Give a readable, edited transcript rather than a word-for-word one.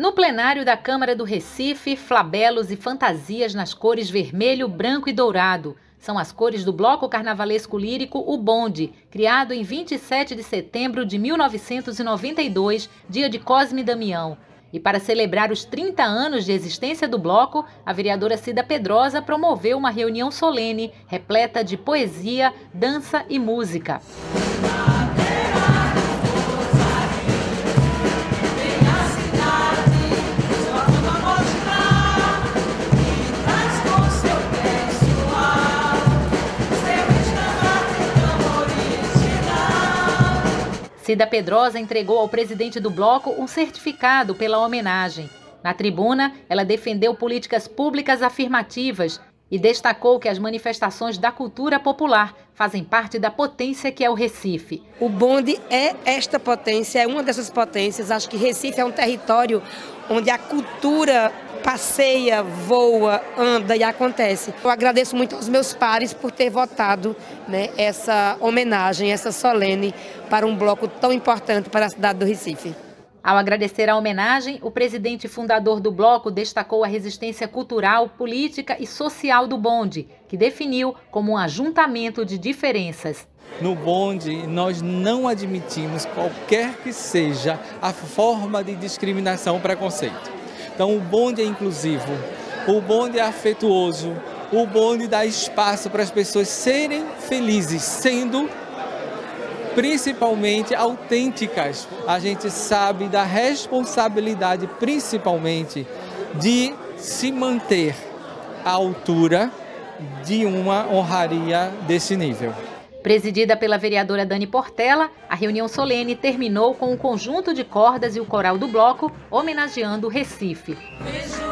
No plenário da Câmara do Recife, flabelos e fantasias nas cores vermelho, branco e dourado. São as cores do bloco carnavalesco lírico O Bonde, criado em 27 de setembro de 1992, dia de Cosme Damião. E para celebrar os 30 anos de existência do bloco, a vereadora Cida Pedrosa promoveu uma reunião solene, repleta de poesia, dança e música. Cida Pedrosa entregou ao presidente do bloco um certificado pela homenagem. Na tribuna, ela defendeu políticas públicas afirmativas e destacou que as manifestações da cultura popular fazem parte da potência que é o Recife. O bonde é esta potência, é uma dessas potências. Acho que Recife é um território onde a cultura passeia, voa, anda e acontece. Eu agradeço muito aos meus pares por ter votado, essa homenagem, essa solene, para um bloco tão importante para a cidade do Recife. Ao agradecer a homenagem, o presidente fundador do bloco destacou a resistência cultural, política e social do bonde, que definiu como um ajuntamento de diferenças. No bonde, nós não admitimos qualquer que seja a forma de discriminação ou preconceito. Então o bonde é inclusivo, o bonde é afetuoso, o bonde dá espaço para as pessoas serem felizes, sendo principalmente autênticas. A gente sabe da responsabilidade, principalmente, de se manter à altura de uma honraria desse nível. Presidida pela vereadora Dani Portela, a reunião solene terminou com um conjunto de cordas e o coral do bloco homenageando o Recife.